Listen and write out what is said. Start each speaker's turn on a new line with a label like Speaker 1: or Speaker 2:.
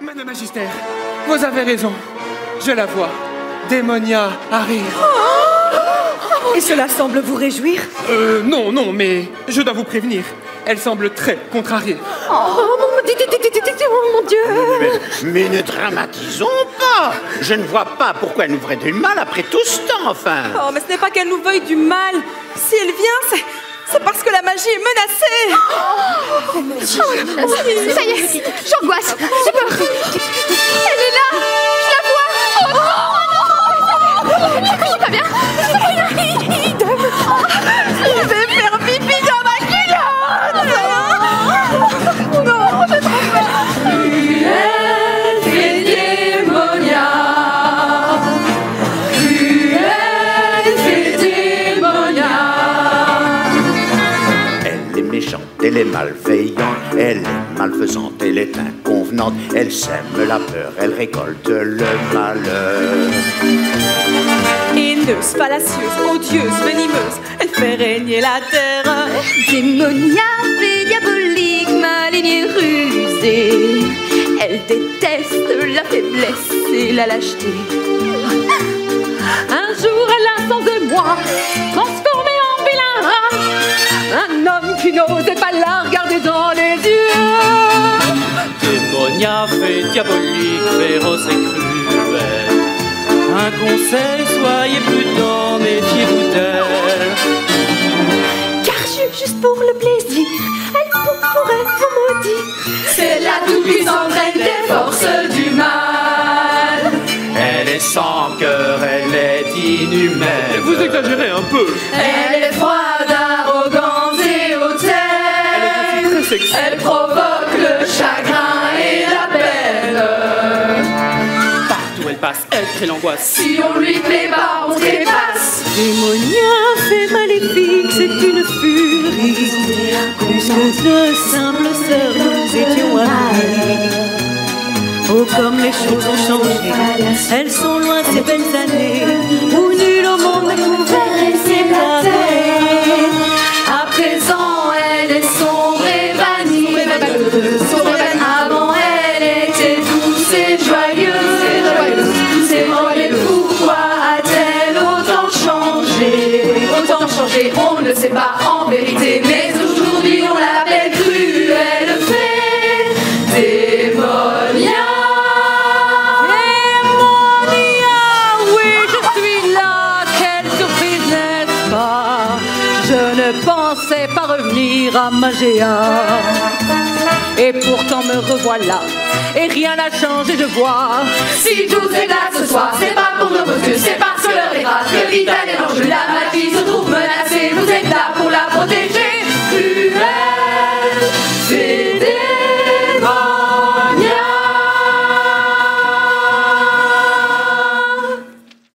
Speaker 1: Madame Magister, vous avez raison. Je la vois. Démonia arrive.
Speaker 2: Et cela semble vous réjouir?
Speaker 1: Non, mais je dois vous prévenir. Elle semble très contrariée.
Speaker 2: Mon Dieu!
Speaker 3: Mais ne dramatisons pas. Je ne vois pas pourquoi elle nous ferait du mal après tout ce temps, enfin.
Speaker 2: Oh, mais ce n'est pas qu'elle nous veuille du mal. Si elle vient, c'est parce que la magie est menacée.
Speaker 4: Ça y est, j'angoisse, j'ai peur. Elle est là, je la vois. Oh non, je suis pas bien.
Speaker 2: Je vais faire pipi dans ma culotte. Non, j'ai trop peur. Cruelle fée Démonia. Cruelle fée Démonia.
Speaker 3: Elle est méchante, elle est malveillante, elle est malfaisante, elle est inconvenante. Elle sème la peur, elle récolte le malheur.
Speaker 2: Haineuse, fallacieuse, odieuse, venimeuse, elle fait régner la terreur.
Speaker 4: Démonia, fée diabolique, maligne et rusée. Elle déteste la faiblesse et la lâcheté.
Speaker 5: Un jour, elle a sans émoi transformé en vilain rat un homme qui n'osait pas la regarder dans les yeux.
Speaker 6: Démonia, fée diabolique, féroce et cruelle. Un conseil, soyez prudents, méfiez-vous d'elle.
Speaker 4: Car juste pour le plaisir, elle pourrait vous maudire.
Speaker 2: C'est la toute-puissante reine des forces du mal.
Speaker 6: Elle est sans cœur, elle est inhumaine.
Speaker 1: Vous exagérez un peu.
Speaker 2: Elle est froide, arrogante et hautaine.
Speaker 1: Très sexy.
Speaker 2: Elle provoque le chagrin et la peine.
Speaker 6: Partout elle passe, elle crée l'angoisse.
Speaker 2: Si on lui plaît pas, on trépasse.
Speaker 5: Démonia, fée maléfique, c'est une furie. Plus que de simples sœurs, nous étions amies. Oh, comme les choses ont changé, elles sont loin ces belles années où nul au monde ne pouvait les séparer.
Speaker 2: À présent, elle est sombre et vanille. Avant, elle était douce et joyeuse. C'est moi, mais pourquoi a-t-elle autant changé? Autant changé, on ne sait pas en vérité. Mais aujourd'hui, on l'appelle cruelle fée Démonia.
Speaker 5: Oui, je suis là, quelle surprise, n'est-ce pas? Je ne pensais pas revenir à Magéa. Et pourtant me revoilà, et rien n'a changé, je vois.
Speaker 2: Si je vous éclate ce soir, c'est pas pour nos beaux yeux, c'est parce que l'heure est grave, que vital est l'enjeu, la magie